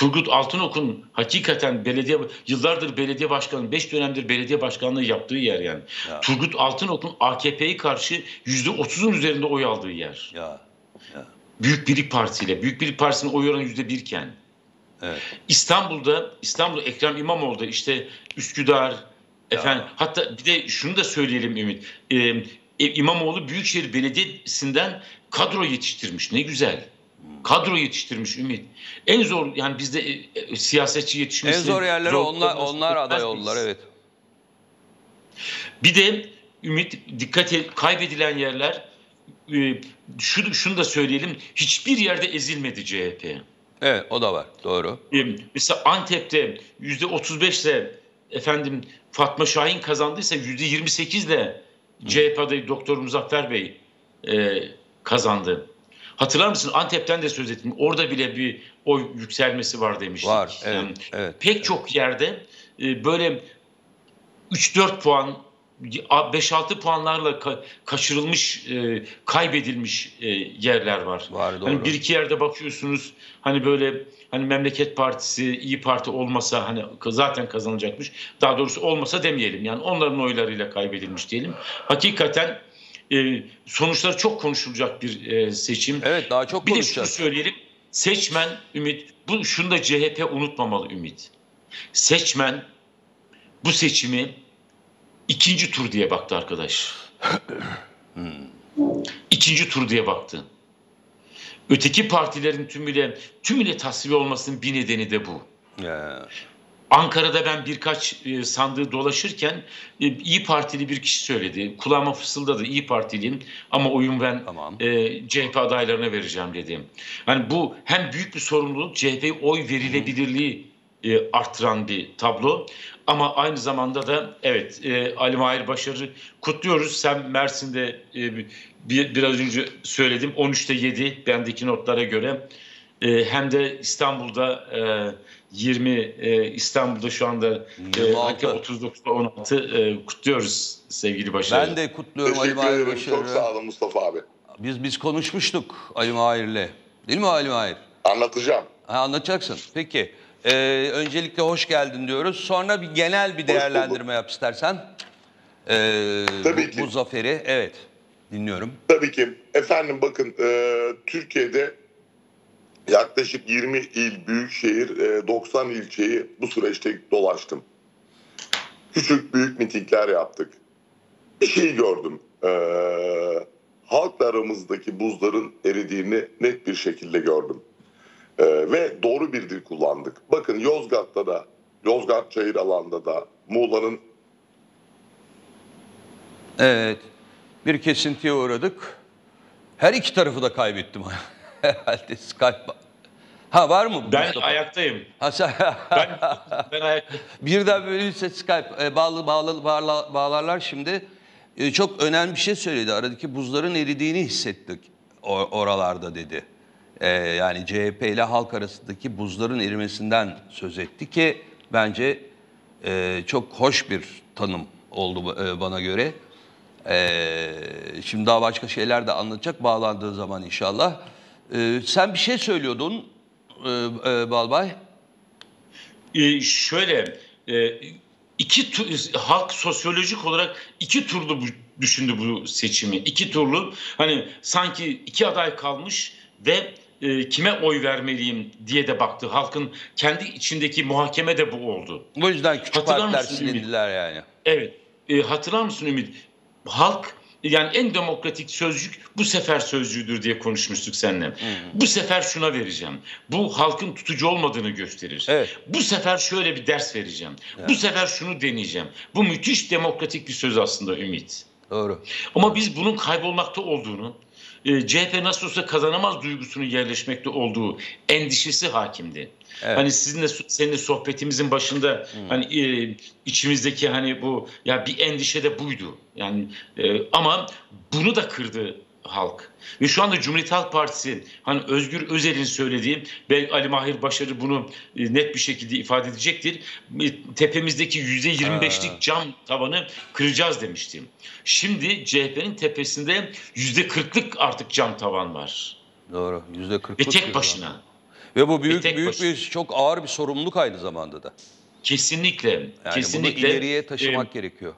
Turgut Altınok'un hakikaten yıllardır belediye başkanı, 5 dönemdir belediye başkanlığı yaptığı yer yani. Ya. Turgut Altınok'un AKP'ye karşı %30'un üzerinde oy aldığı yer. Ya. Büyük Birlik Partisi ile. Büyük Birlik Partisi'nin oy oranı %1 iken. Evet. İstanbul'da Ekrem İmamoğlu'da işte Üsküdar efendim, Ya. hatta bir de şunu da söyleyelim Ümit. İmamoğlu Büyükşehir Belediyesi'nden kadro yetiştirmiş. Ne güzel. Kadro yetiştirmiş Ümit. En zor yani bizde siyasetçi yetişmesi. En zor yerlere onlar aday oldular, evet. Bir de Ümit, dikkat et, kaybedilen yerler, şunu da söyleyelim, hiçbir yerde ezilmedi CHP. Evet, o da var, doğru. Mesela Antep'te %35 ile efendim Fatma Şahin kazandıysa %28 ile CHP adayı Doktor Muzaffer Bey kazandı. Hatırlar mısın? Antep'ten de söz ettim. Orada bile bir oy yükselmesi var demiştik. Var, evet. Yani evet pek evet. çok yerde böyle 3-4 puan, 5-6 puanlarla kaçırılmış, kaybedilmiş yerler var. Var, doğru. Hani bir iki yerde bakıyorsunuz, hani böyle, hani Memleket Partisi, İyi Parti olmasa hani zaten kazanacakmış. Daha doğrusu olmasa demeyelim. Yani onların oylarıyla kaybedilmiş diyelim. Hakikaten sonuçları çok konuşulacak bir seçim. Evet, daha çok Bir de konuşacağız. şunu söyleyelim. Seçmen Ümit, şunu da CHP unutmamalı Ümit. Seçmen bu seçimi İkinci tur diye baktı arkadaş. İkinci tur diye baktı. Öteki partilerin tümüyle tasfiye olmasının bir nedeni de bu. Ya. Ankara'da ben birkaç sandığı dolaşırken İyi Partili bir kişi söyledi. Kulağıma fısıldadı, İyi Partiliyim ama oyun ben Tamam. CHP adaylarına vereceğim dedim. Yani bu hem büyük bir sorumluluk, CHP oy verilebilirliği arttıran bir tablo. Ama aynı zamanda da evet, Ali Mahir Başar'ı kutluyoruz. Sen Mersin'de biraz önce söyledim 13'te 7 bendeki notlara göre. Hem de İstanbul'da 20, İstanbul'da şu anda 39'da 16 kutluyoruz sevgili Başar. Ben de kutluyorum Ali Mahir Başar'ı. Çok sağ olun Mustafa abi. Biz konuşmuştuk Ali Mahir'le. Değil mi Ali Mahir? Anlatacağım. Anlatacaksın. Peki. Öncelikle hoş geldin diyoruz. Sonra bir genel bir değerlendirme yap istersen. Tabii ki. Bu zaferi. Evet. Dinliyorum. Tabii ki. Efendim bakın, Türkiye'de yaklaşık 20 il, büyükşehir, 90 ilçeyi bu süreçte dolaştım. Küçük büyük mitingler yaptık. Bir şey gördüm. Halkla aramızdaki buzların eridiğini net bir şekilde gördüm. Ve doğru bir dil kullandık. Bakın Yozgat'ta da, Yozgat Çayıralan'da da, Muğla'nın... Evet. Bir kesintiye uğradık. Her iki tarafı da kaybettim. Herhalde Skype. Var mı? Ben Mustafa? ayaktayım. Ben ayaktayım. Birden böyle Skype bağlarlar şimdi. Çok önemli bir şey söyledi. Aradaki buzların eridiğini hissettik oralarda dedi. Yani CHP ile halk arasındaki buzların erimesinden söz etti ki bence çok hoş bir tanım oldu bana göre. Şimdi daha başka şeyler de anlatacak bağlandığı zaman inşallah. Sen bir şey söylüyordun Balbay. Şöyle, halk sosyolojik olarak iki turlu düşündü bu seçimi. İki turlu, hani sanki iki aday kalmış ve kime oy vermeliyim diye de baktı. Halkın kendi içindeki muhakeme de bu oldu. Bu yüzden küçük Hatırlar partiler mısın Ümit? silindiler yani. Evet. Hatırlar mısın Ümit? Halk, yani en demokratik sözcük bu sefer sözcüğüdür diye konuşmuştuk seninle. Bu sefer şuna vereceğim. Bu halkın tutucu olmadığını gösterir. Evet. Bu sefer şöyle bir ders vereceğim. Bu sefer şunu deneyeceğim. Bu müthiş demokratik bir söz aslında Ümit. Doğru. Ama biz bunun kaybolmakta olduğunu, CHP nasıl olsa kazanamaz duygusunun yerleşmekte olduğu endişesi hakimdi. Evet. Hani seninle sohbetimizin başında hani içimizdeki hani bu ya bir endişe de buydu. Yani ama bunu da kırdı halk. Ve şu anda Cumhuriyet Halk Partisi, hani Özgür Özel'in söylediği, belki Ali Mahir Başarı bunu net bir şekilde ifade edecektir. Tepemizdeki %25'lik cam tavanı kıracağız demiştim. Şimdi CHP'nin tepesinde %40'lık artık cam tavan var. Doğru. %40'lık. Ve tek başına. Ve bu büyük tek büyük başına. bir çok ağır bir sorumluluk aynı zamanda da. Kesinlikle, Yani kesinlikle. bunu ileriye taşımak gerekiyor.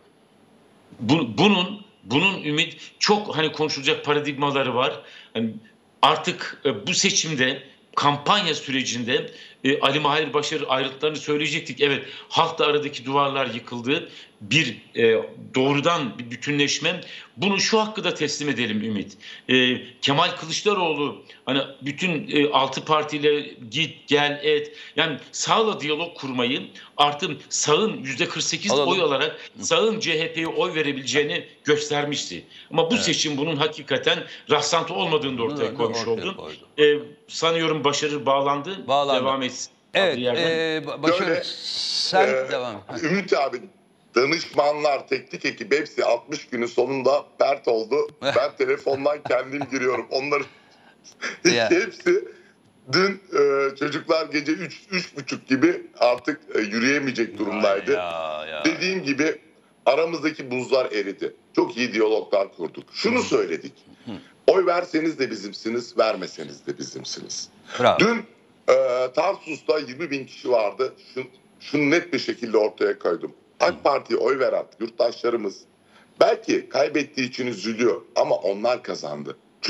Bunun Ümit, çok hani konuşulacak paradigmaları var. Hani artık bu seçimde, kampanya sürecinde Ali Mahir Başarı ayrıntılarını söyleyecektik. Evet, halkla aradaki duvarlar yıkıldı. Bir doğrudan bir bütünleşme. Bunu şu hakkı da teslim edelim Ümit. Kemal Kılıçdaroğlu hani bütün 6 partiyle git gel et. Yani sağla diyalog kurmayı, artık sağın %48 Alalım. oy alarak sağın CHP'ye oy verebileceğini göstermişti. Ama bu seçim bunun hakikaten rastlantı olmadığını da ortaya koymuş oldu. Sanıyorum Başarı bağlandı. Devam etsin. Evet, Başarı Şöyle, sen devam et. Ümit abi, danışmanlar, teknik ekip hepsi 60 günün sonunda pert oldu. Ben telefondan kendim giriyorum. Onların hepsi dün çocuklar gece 3.30 gibi artık yürüyemeyecek durumdaydı. Dediğim gibi aramızdaki buzlar eridi. Çok iyi diyaloglar kurduk. Şunu söyledik. Oy verseniz de bizimsiniz, vermeseniz de bizimsiniz. Bravo. Dün Tarsus'ta 20.000 kişi vardı. Şunu net bir şekilde ortaya koydum. AK Parti'ye oy veren yurttaşlarımız belki kaybettiği için üzülüyor ama onlar kazandı.